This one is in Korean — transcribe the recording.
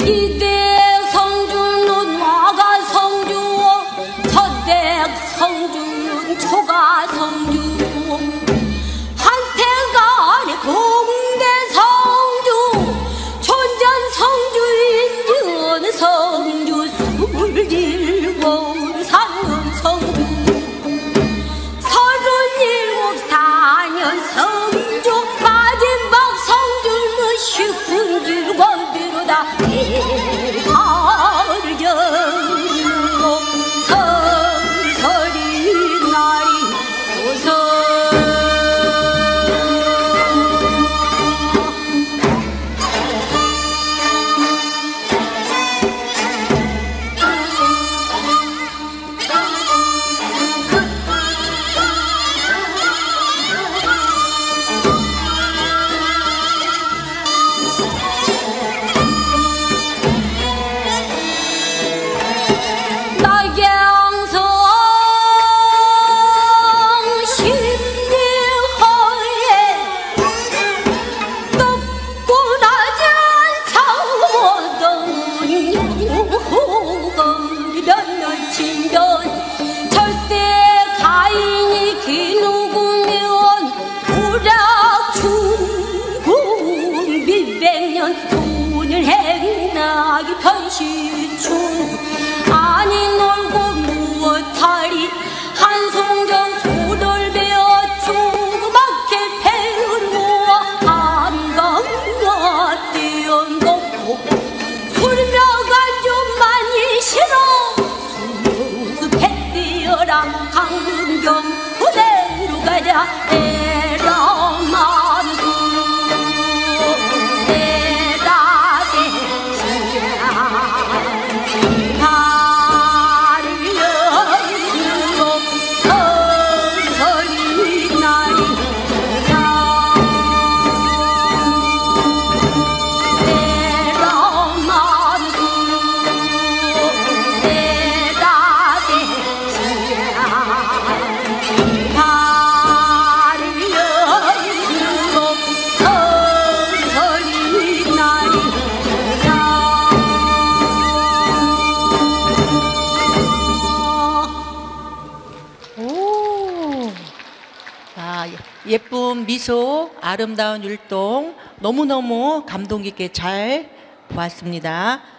이대 성주는 와가 성주, 저댁 성주는 초가 성주, 한태가 아래 공대 성주, 촌전 성주인 연성주, 27 사는 성주, 37 4년 성주, 마지막 성주는 19줄 건비로다 대가르고 설설이 날이 조서 변시충 아니 놀고 무엇하리 한송정 소를 베어 조그맣게 배운 모아 한강가 띄어놓고 술며간 좀 많이 싫어 수수패 띄어라 강릉경 그대로 가자 에라만수 예쁜 미소, 아름다운 율동 너무너무 감동 깊게 잘 보았습니다.